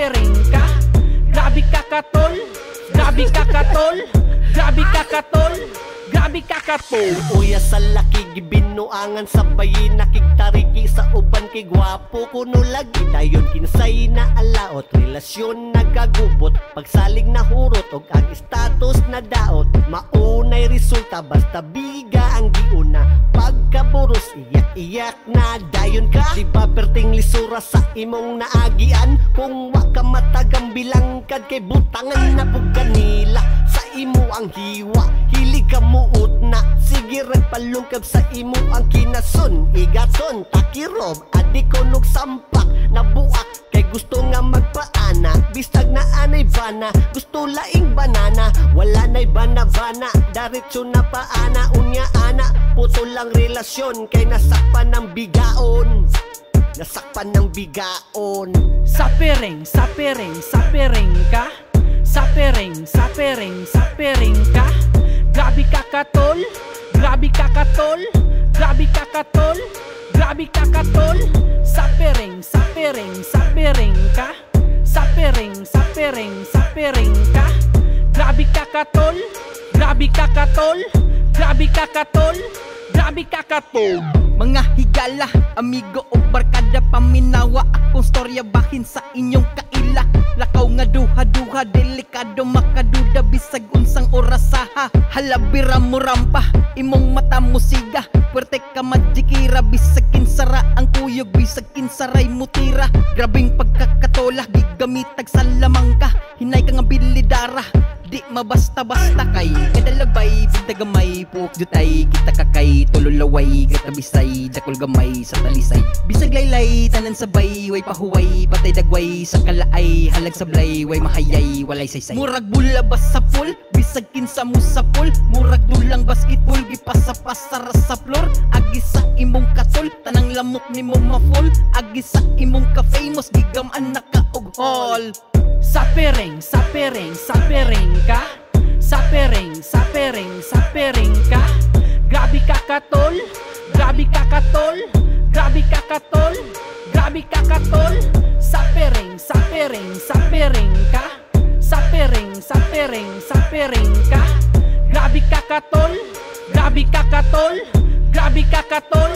piring ka. Grabe ka katol, grabe ka katol, grabe ka katol, grabe ka katol. Uya sa laki gibinuangan sa bayi nakigtariki sa uban kay gwapo kuno lagi dayon kinsay na alaot relasyon nagagubot pagsalig na hurot og ang status na daot maunay resulta basta biga ang giuna pagkaburos iyak-iyak na dayon ka di ba perting lisura sa imong naagian kung wa ka matagang bilangkad kay butangan na pug kanila sa imo ang hiwa hilig ka muot na sige palungkab sa imo ang kinason igaton takirob adi konog sampak nabuak kay gusto nga magpaana bisag na anay bana gusto laing banana wala nay bana-bana daretso na paana unya ana puto lang relasyon kay nasakpan ng bigaon nasakpan ng bigaon sa piring sa piring sa piring ka sa piring sa piring sa piring ka grabe ka katol grabe ka katol grabe ka katol grabe ka katol sa piring sa piring sa piring ka sa piring sa piring sa piring ka grabe ka katol grabe ka katol grabe ka katol grabe ka katol. Mga higala, amigo o barkada paminawa akong storya bahin sa inyong kaila lakaw nga duha-duha delikado makaduda bisag unsang orasaha halabira mo rampa imong mata mo siga puwerte ka madjikira bisag kinsara ang kuyog bisag kinsaray mutira grabing pagkakatola gigamitag sa lamang ka hinay ka nga bilidara di mabasta-basta kay kadalabay pagdagamay puok jutay kita kakay tululaway gatabisay dakol gamay sa talisay bisag laylay tanan sabay way pahuway patay dagway sa kalaay halag sablay way mahayay walay saysay murag bulabas sa pool bisag kinsa mo sa pool murag dulang basketball gipasa-pasa sa floor agi sa imong katol tanang lamok nimo ma-full agi sa imong ka-famous gigaman naka og hall sa piring sa piring sa piring ka sa piring sa piring sa piring ka grabe ka katol grabe ka katol grabe ka katol grabe ka katol sa piring sa piring sa piring ka sa piring sa piring sa piring ka grabe ka katol grabe ka katol grabe ka katol.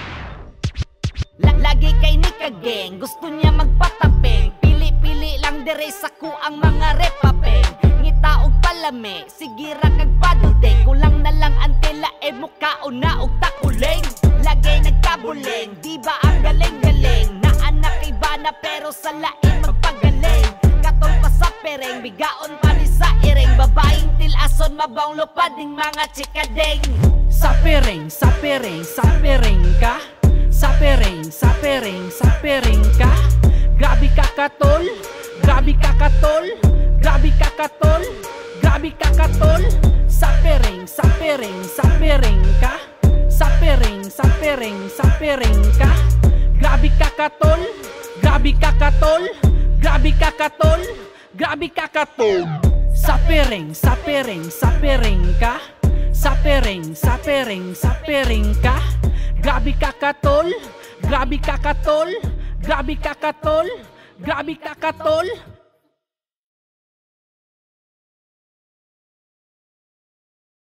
Lagi kay ni kageng gusto niya magpatapeng pili lang dire sa kuang mga repapeng ngita og palame sige ra kag padudeng kulang na lang ang tela e mukhaon na og takuleng lagay nagkabuleng di ba ang galing-galing na anak kay bana pero sa lain magpagaling katol pa sa pereng bigaon pa ni sa ireng babaeng tilason mabang lupad ning mga chikadeng sa piring sa piring sa piring ka sa piring sa piring sa piring ka grabe ka katol grabe ka katol grabe ka katol grabe ka katol sa piring sa piring sa piring ka sa piring sa piring sa piring ka grabe ka katol grabe ka katol grabe ka katol grabe ka katol sa piring sa piring sa piring ka sa piring sa piring sa piring ka grabe ka katol grabe ka katol grabe ka katol grabe ka katol